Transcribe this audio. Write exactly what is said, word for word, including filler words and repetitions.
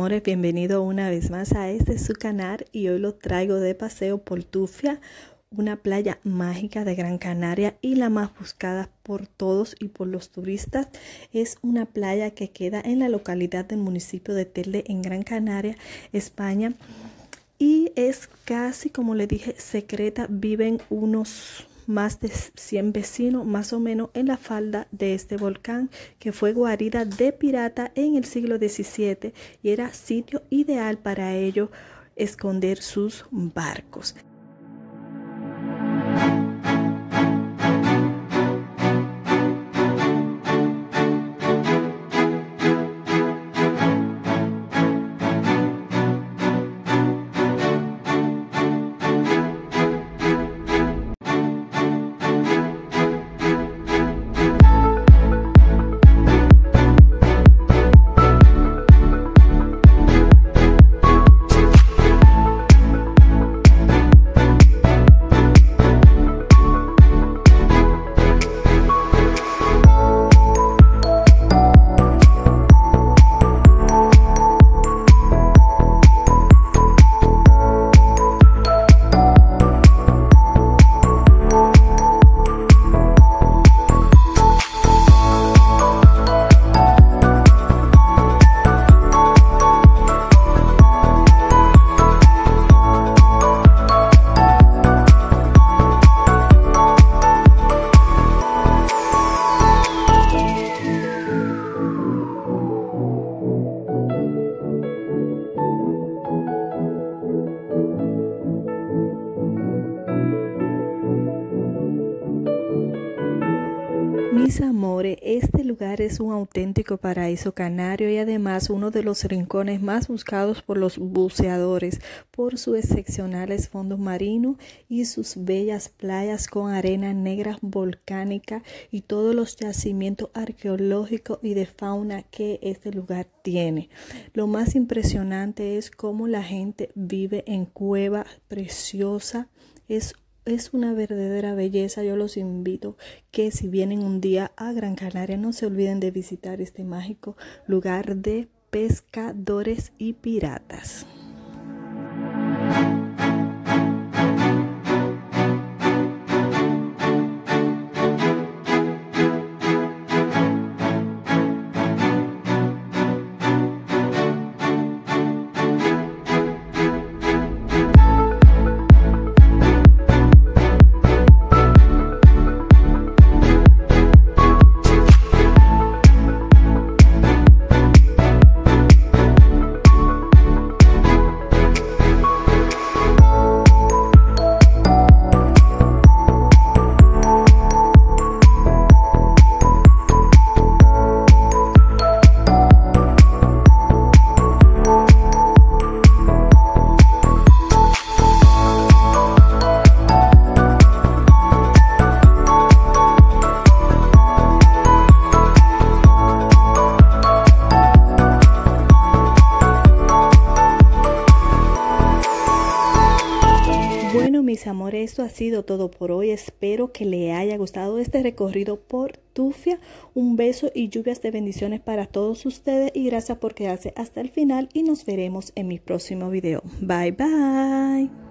amores, bienvenido una vez más a este su canal y hoy lo traigo de paseo por Tufia, una playa mágica de Gran Canaria y la más buscada por todos y por los turistas. Es una playa que queda en la localidad del municipio de Telde en Gran Canaria, España, y es casi, como le dije, secreta. Viven unos más de cien vecinos más o menos en la falda de este volcán, que fue guarida de pirata en el siglo diecisiete y era sitio ideal para ellos esconder sus barcos. Mis amores, este lugar es un auténtico paraíso canario y además uno de los rincones más buscados por los buceadores por sus excepcionales fondos marinos y sus bellas playas con arena negra volcánica y todos los yacimientos arqueológicos y de fauna que este lugar tiene. Lo más impresionante es cómo la gente vive en cuevas preciosas. Es Es una verdadera belleza. Yo los invito que si vienen un día a Gran Canaria no se olviden de visitar este mágico lugar de pescadores y piratas. Bueno, mis amores, esto ha sido todo por hoy. Espero que le haya gustado este recorrido por Tufia. Un beso y lluvias de bendiciones para todos ustedes y gracias por quedarse hasta el final y nos veremos en mi próximo video. Bye bye.